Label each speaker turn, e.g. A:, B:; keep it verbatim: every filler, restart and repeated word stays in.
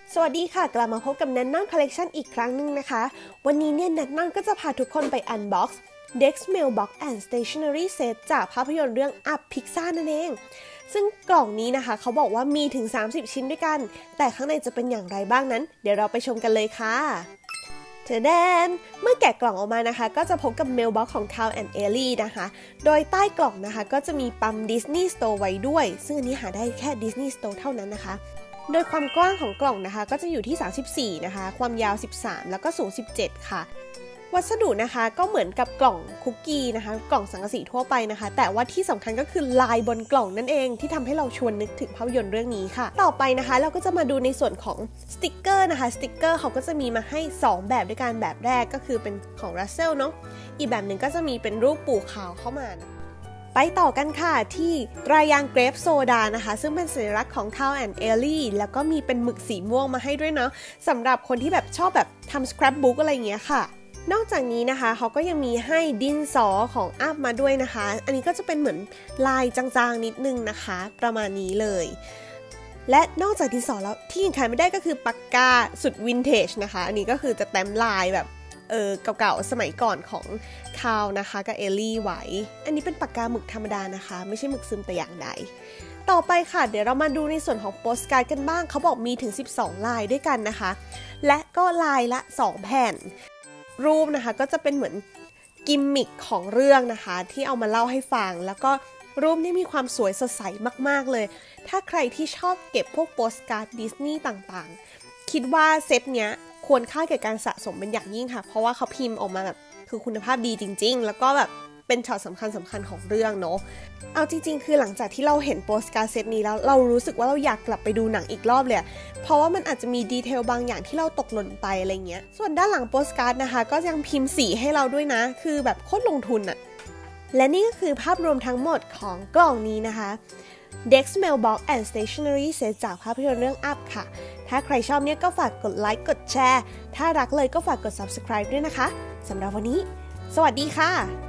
A: สวัสดีค่ะกลับมาพบกับ Nanon Collection อีกครั้งหนึ่งนะคะวันนี้เนี่ย Nanon ก็จะพาทุกคนไป Unbox Dex Mailbox and Stationery Set จากภาพยนตร์เรื่อง Up Pixar นั่นเองซึ่งกล่องนี้นะคะเขาบอกว่ามีถึงสามสิบชิ้นด้วยกันแต่ข้างในจะเป็นอย่างไรบ้างนั้นเดี๋ยวเราไปชมกันเลยค่ะเจอแดนเมื่อแกะกล่องออกมานะคะก็จะพบกับ Mailbox ของ Tom and Ellie นะคะโดยใต้กล่องนะคะก็จะมีปั๊ม Disney Store ไว้ด้วยซึ่งอันนี้หาได้แค่ Disney Store เท่านั้นนะคะโดยความกว้างของกล่องนะคะก็จะอยู่ที่สามสิบสี่นะคะความยาวสิบสามแล้วก็สูงสิบเจ็ดค่ะวัสดุนะคะก็เหมือนกับกล่องคุกกี้นะคะกล่องสังกะสีทั่วไปนะคะแต่ว่าที่สำคัญก็คือลายบนกล่องนั่นเองที่ทำให้เราชวนนึกถึงภาพยนตร์เรื่องนี้ค่ะต่อไปนะคะเราก็จะมาดูในส่วนของสติกเกอร์นะคะสติกเกอร์เขาก็จะมีมาให้สองแบบด้วยกันแบบแรกก็คือเป็นของ Russell เนาะอีกแบบหนึ่งก็จะมีเป็นรูปปูขาวเข้ามานะไปต่อกันค่ะที่รายางเกรปโซดานะคะซึ่งเป็นสัญลักษณ์ของ Tom and Ellie แล้วก็มีเป็นหมึกสีม่วงมาให้ด้วยเนาะสำหรับคนที่แบบชอบแบบทำ scrapbook อะไรอย่างเงี้ยค่ะนอกจากนี้นะคะเขาก็ยังมีให้ดินสอของอัพมาด้วยนะคะอันนี้ก็จะเป็นเหมือนลายจางๆนิดนึงนะคะประมาณนี้เลยและนอกจากดินสอแล้วที่ยังขายไม่ได้ก็คือปากกาสุดวินเทจนะคะอันนี้ก็คือจะแต้มลายแบบเออเก่าๆสมัยก่อนของคาวนะคะกับเอลลี่ไว้อันนี้เป็นปากกาหมึกธรรมดานะคะไม่ใช่หมึกซึมแต่อย่างใดต่อไปค่ะเดี๋ยวเรามาดูในส่วนของโปสการ์ดกันบ้างเขาบอกมีถึงสิบสองลายด้วยกันนะคะและก็ลายละสองแผ่นรูปนะคะก็จะเป็นเหมือนกิมมิคของเรื่องนะคะที่เอามาเล่าให้ฟังแล้วก็รูปนี่มีความสวยสดใสมากๆเลยถ้าใครที่ชอบเก็บพวกโปสการ์ดดิสนีย์ต่างๆคิดว่าเซตเนี้ยควรค่าแก่การสะสมเป็นอย่างยิ่งค่ะเพราะว่าเขาพิมพ์ออกมาแบบคือคุณภาพดีจริงๆแล้วก็แบบเป็นช็อตสำคัญสำคัญของเรื่องเนาะเอาจริงๆคือหลังจากที่เราเห็นโปสการ์ดเซตนี้แล้วเรารู้สึกว่าเราอยากกลับไปดูหนังอีกรอบเลยเพราะว่ามันอาจจะมีดีเทลบางอย่างที่เราตกหล่นไปอะไรเงี้ยส่วนด้านหลังโปสการ์ดนะคะก็ยังพิมพ์สีให้เราด้วยนะคือแบบโคตรลงทุนอะและนี่ก็คือภาพรวมทั้งหมดของกล่องนี้นะคะ Dex Mailbox and Stationery Set จากภาพยนตร์เรื่อง Up ค่ะถ้าใครชอบเนี่ยก็ฝากกดไลค์กดแชร์ถ้ารักเลยก็ฝากกด Subscribe ด้วยนะคะสำหรับวันนี้สวัสดีค่ะ